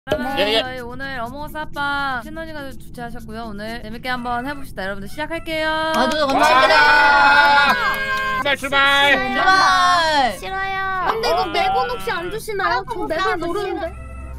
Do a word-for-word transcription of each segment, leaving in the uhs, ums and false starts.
그러면 예, 예. 저희 오늘 어몽어스 아빠 신혼이가 주최하셨고요. 오늘 재밌게 한번 해봅시다. 여러분들 시작할게요. 아주 감사합니다. 출발 출발. 출발. 싫어요. 근데 이거 맵은 혹시 안 주시나요? 저 맵을 모르는데.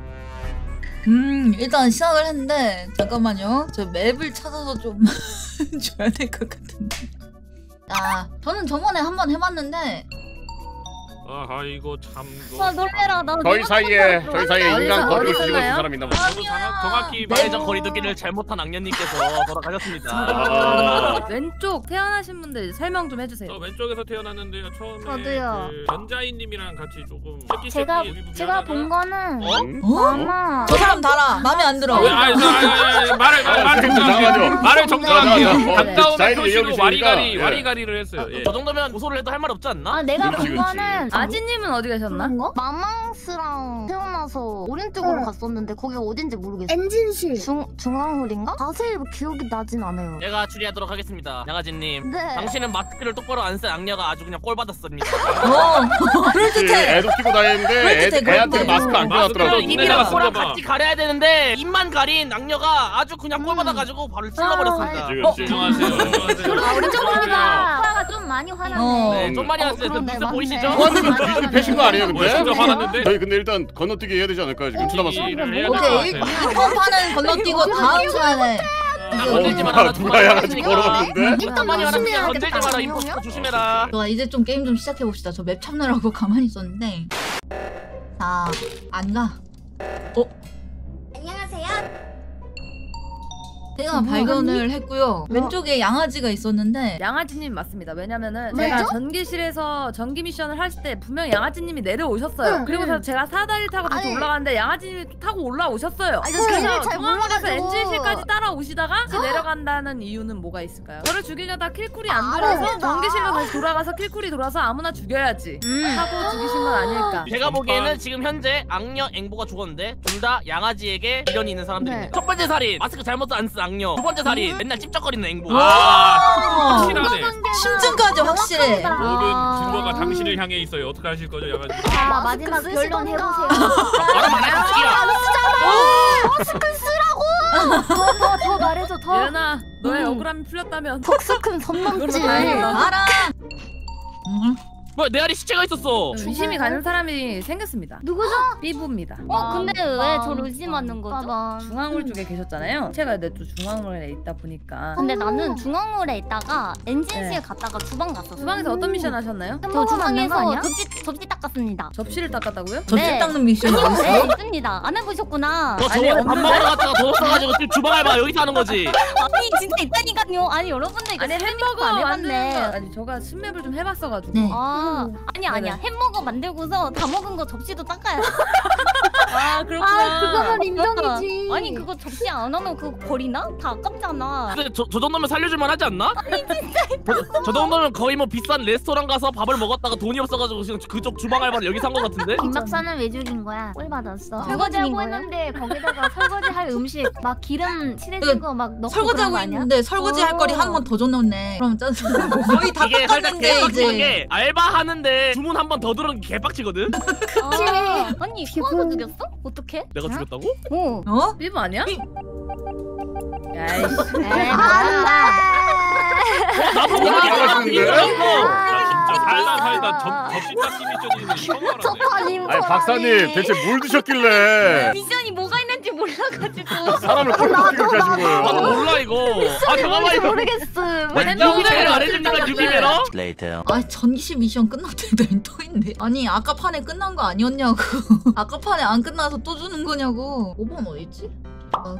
음 일단 시작을 했는데 잠깐만요. 저 맵을 찾아서 좀 줘야 될 것 같은데. 아 저는 저번에 한번 해봤는데. 아 이거 참. 아 놀래라 나. 저희 사이에 저희 사이에 어디서- 인간 거리를 어디서 뒤집어 쓴 나요? 사람이 있나 보다. 저도 정확, 정확히 말해적 거리두기를 잘못한 악녀님께서 돌아가셨습니다. 아, 왼쪽 태어나신 분들 설명 좀 해주세요. 저 왼쪽에서 태어났는데요. 처음에 저도요. 그 전자인님이랑 같이 조금 새끼 제가 새끼 제가 본 거는 어? 아마 저 사람 달아. 마음에 안 들어. 왜? 아니, 아니, 아니, 아니, 말을 말을 말을 정정할게요. 말을 정정할게요. 가까우면 자기들이 표시로 얘기해주시니까, 와리가리 예. 와리가리를 했어요. 예. 저 정도면 고소를 해도 할 말 없지 않나? 아 내가 그렇지, 본 그렇지. 거는 아지님은 어디 계셨나? 그런가? 마망스랑 태어나서 오른쪽으로 응. 갔었는데 거기 어딘지 모르겠어. 엔진실. 중 중앙홀인가? 자세히 기억이 나진 않아요. 제가 추리하도록 하겠습니다. 양아지님, 네. 당신은 마스크를 똑바로 안 쓴 악녀가 아주 그냥 꼴 받았습니다. 어. 그럴듯해. 애도 끼고 다니는데 애, 그럴듯해, 애한테 그럴듯해. 마스크 안 마스크를 껴놨더라고. 입이랑 네. 코랑 봐. 같이 가려야 되는데 입만 가린 악녀가 아주 그냥 꼴 받아가지고 발을 찔러버렸습니다. 그렇지, 어? 그렇지. 안녕하세요. 아, 오른쪽 홀이다. 화가 좀 많이 화났네. 어. 네, 좀 많이 어, 왔어요. 그 그러네, 눈썹 맞네. 보이시죠? 호환님은 뒤집어 패신 거 아니에요, 어, 근데? 진짜 화났는데. 저희 근데 일단 건너뛰기 해야 되지 않을까요? 지금 쳐다봤어. 일을 해야 오케이. 될것 같아요. 일 번 판은 건너뛰고 다음 시간에. 건들지 마라. 어, 누가 양아지 걸어갔는데? 일단 많이 하면 조심해야겠다. 건들지 마라. 임포스터 조심해라. 좋아 이제 좀 게임 좀 시작해 봅시다. 저 맵 참느라고 가만히 있었는데. 자, 안 가. 어? 안녕하세요. 제가 발견을 했고요. 왼쪽에 양아지가 있었는데. 양아지님 맞습니다. 왜냐면은 왜죠? 제가 전기실에서 전기 미션을 하실 때 분명 양아지님이 내려오셨어요. 응, 그리고서 응. 제가 사다리 타고 다시 아니. 올라갔는데 양아지님이 또 타고 올라오셨어요. 아니, 저 길을 잘 중앙에서 몰라가지고. 엔진실까지 따라오시다가 다시 내려간다는 이유는 뭐가 있을까요? 저를 죽이려다 킬쿨이 안 아, 돌아서 아니다. 전기실로 다시 돌아가서 킬쿨이 돌아서 아무나 죽여야지 음. 하고 죽이신 건 아닐까. 제가 보기에는 지금 현재 악녀 앵보가 죽었는데 둘 다 양아지에게 미련이 있는 사람들입니다. 네. 첫 번째 살인 마스크 잘못 안 쓴 악녀, 두 번째 살인 맨날 찝쩍거리는 앵보. 아, 확실하네. 심증까지 확실해. 모든 증거가 당신을 향해 있어요. 어떻게 하실 거죠, 양아지? 아, 마지막 결론 해보세요. 말하면 안 해, 마스크 쓰라고. 더 더 더 말해줘 더. 예은아 너의 음. 억울함이 풀렸다면 덕스큰 선 넘지. 그걸로 다행이다. 알아. 음. 뭐야 내 알이 시체가 있었어. 의심이 가는 사람이 생겼습니다. 누구죠? 삐부입니다. 어 근데 왜 저를 의심하는 거죠? 중앙홀 쪽에 계셨잖아요. 제가 근데 또 중앙홀에 있다 보니까 근데 나는 중앙홀에 있다가 엔진실 네. 갔다가 주방 갔었어. 주방에서 어떤 미션 하셨나요? 저 주방에서 접시 접시 닦았습니다. 접시를 닦았다고요? 접시 네. 닦는 미션이 네 어딨어? 있습니다. 안 해보셨구나. 너 아니, 저번에 밥 없는데? 먹으러 갔다가 더 없어가지고 지금 주방 알바 여기서 하는 거지. 아니 진짜 있다니까요. 아니 여러분들 이거 아니 스팸 햄버거 안 만드는 거 해봤네. 아니 저가 스맵을 좀 해봤어가지고 네. 아 아니 아니야. 네네. 햄버거 만들고서 다 먹은 거 접시도 닦아야 돼. 아 그렇구나. 아, 그거는 인정이지. 아니 그거 접시 안 하면 그거 버리나? 다 아깝잖아. 근데 저, 저 정도면 살려줄만 하지 않나? 아니 진짜 저, 저 정도면 거의 뭐 비싼 레스토랑 가서 밥을 먹었다가 돈이 없어가지고 지금 그쪽 주방 알바를 여기서 한 거 같은데? 김 박사는 왜 죽인 거야? 꼴 받았어. 설거지하고 했는데 거기다가 설거지할 음식 막 기름 칠해진 거 막 넣고 설거지하고 그런 거 아니야? 있는데 설거지 할 거리 어. 한 번 더 줘놓네. 그럼 짜증. 거의 다 이게 살짝 닦았는데 개빡치는 이제. 게 알바 하는데 주문 한 번 더 들어오는 게 개빡치거든? 아, 언니 소화도 죽였어? 어떡해? 내가 죽였다고? 어. 어? 삐부 아니야? 삐- 야이씨. 나보고 야, 그렇게 잘하시는데? 나 진짜 살다 살다 접, 접시 닦기 미션이 처음 알았네. 아니 박사님 대체 뭘 드셨길래 미션이 뭐가 있는지 몰라가지고. 사람을 꼴보기 그렇게 하신 나도 거예요? 몰라 이거. 아 잠깐만 이거. 모르겠음. 여기 제일 안 해줍니까 유비메러? 아 전기실 미션 끝났대. 또 있네. 아니 아까 판에 끝난 거 아니었냐고. 아까 판에 안 끝나서 또 주는 거냐고. 오 번 어딨지? 아,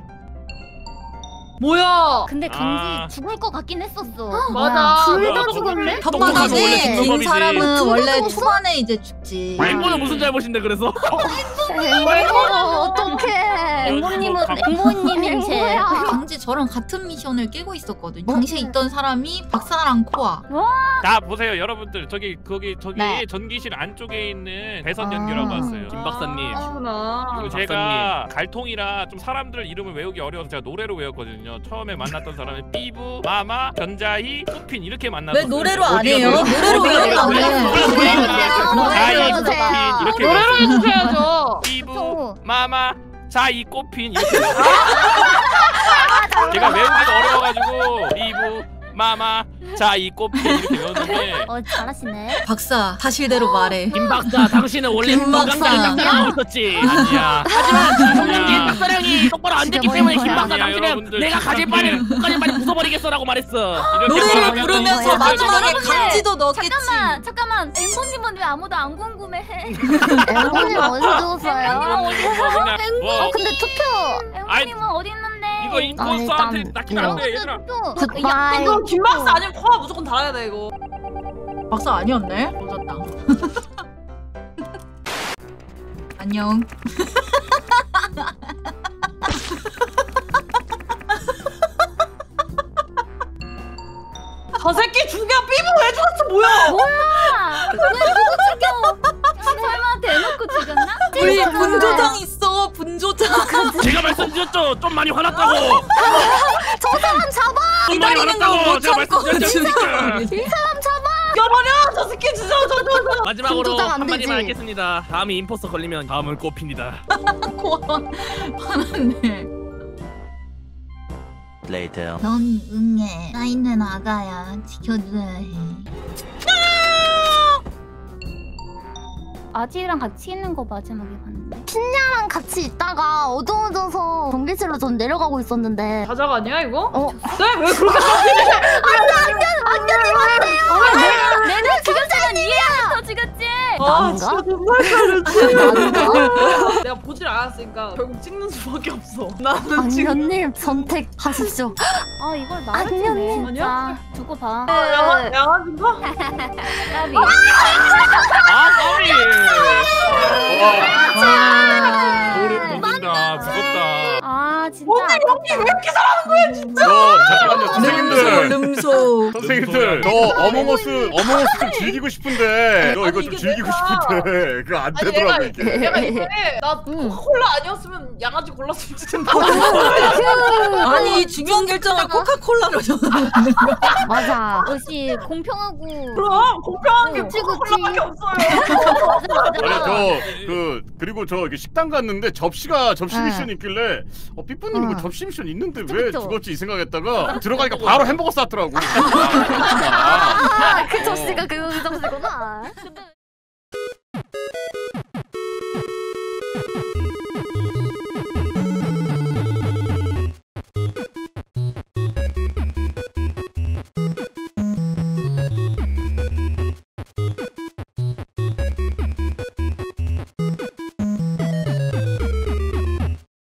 뭐야? 근데 강지 아. 죽을 것 같긴 했었어. 맞아. 둘 다 아, 죽었네? 똑똑하고 원래 덧바가지 긴 뒷범벅이지. 사람은 원래 죽었어? 초반에 이제 죽지. 앵보는 무슨 잘못인데 그래서? 어, 어떡해. 앵보님은 강- 앵보님인 죄. 강지 저랑 같은 미션을 깨고 있었거든. 당시에 있던 사람이 박사랑 코아. 자 보세요 여러분들 저기 거기 저기 네. 전기실 안쪽에 있는 배선 아. 연기라고 왔어요. 김 박사님. 그렇구나. 그리고 제가 갈통이라 좀 사람들 이름을 외우기 어려워서 제가 노래로 외웠거든요. 처음에 만났던 사람이 삐부, 마마, 견자희, 수핀 이렇게 만났어요. 왜 노래로 안 해요? 노래로 왜 안 해? 자희, 노래로 수핀 해주세요. 이렇게 노래로 외웠어요. 해주셔야죠. 삐부, 그쵸. 마마, 자 이 꽃핀 이렇게 제가 외우기가 어려워가지고 삐부 마마 자 이 꽃핀 이렇게 외웠는데 어 잘하시네. 박사 사실대로 말해. 김 박사, 당신은 원래 김 박사. 건강장애 딱사랑하고 있었지. 아니야 하지만 김성년지 아니야. 딱사랑이 똑바로 안 됐기 때문에 김 박사 아니야, 당신은 여러분들 내가 가질 바를 가질 바를 부숴버리겠어라고 말했어. 이렇게 노래를 말하면 부르면서 너무 마지막에 여러분들, 강지도 넣었겠지. 잠깐만 잠깐만. 앵보님은 왜 아무도 안 궁금해해? 앵무님 언제 죽었어요? 뭐 어 근데 투표. 아이, 앵보님은 어디 있는데? 이거 임포스터한테 일단 낚이면 안돼 이거. 얘들아 투표. 굿바이. 이거 김박사 아니면 코아 무조건 달아야 돼 이거. 박사 아니었네. 맞았다. 안녕. 저 새끼 죽여. 삐부 왜 죽었어? 뭐야? 뭐야? 왜 누구 죽여? 설마 대놓고 죽였나? 우리 분조장 있어. 분조장. 제가 말씀드렸죠. 좀 많이 화났다고. 저 사람 잡아! 좀 많이 기다리는 거 화났다고. 못 제가 참고 말씀드렸죠. 죽여. 죽여버려. 저 새끼 진짜 저 저 저. 마지막으로 분조장 안 한마디만 되지. 하겠습니다. 다음이 임포스터 걸리면 다음은 꽃핀이다. 코아 화났네. Later. 넌 응애. 나 있는 아가야. 지켜줘야 해. 아지랑 같이 있는 거 마지막에 봤는데. 신냐랑 같이 있다가 어두워져서 전기실로 전 내려가고 있었는데. 자작 아니야 이거? 어? 네? 왜 그렇게 내가 죽였으면 이해하면 더 죽였지. 아 난가? 진짜 정말 잘했지. 난가? 내가 보질 않았으니까 결국 찍는 수밖에 없어. 나는 지금 악녀님 선택하십시오. 아 이걸 아니야, 나를 주네. 아니야. 진짜 두고 봐. 양아 양아인가? 까비. 아 까비 와. 노래 부른다 무섭다 아 진짜. 언니 연기 왜 이렇게 잘하는 거야? 저 잠깐만요 름소 선생님들 름소. 선생님들 저 어몽어스 어몽어스 좀 즐기고 싶은데 저 아니, 이거 이게 좀 즐기고 내가- 싶은데 그거 안 아니 내가 되더라고 이게 내가 이번에 나 응. 코카콜라 아니었으면 양아지 골랐으면 진짜. 아니 중요한 결정을 코카콜라로 정하는 거. 맞아. 역시 공평하고. 그럼 공평한 게 그치, 그치. 코카콜라밖에 없어요. 맞아 맞아. 아니 저 그 그리고 저 이렇게 식당 갔는데 접시가 접시 응. 미션 있길래 어 삐뿌님 이거 응. 접시 미션 있는데 그쵸, 왜 그쵸. 죽었지 이 생각했다가 들어가니까 바로 햄버거 쌌더라고. 아, 그 접시가 그 접시구나. 근데